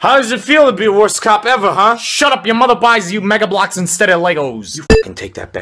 How does it feel to be the worst cop ever, huh? Shut up, your mother buys you megablocks instead of Legos. You fucking take that back.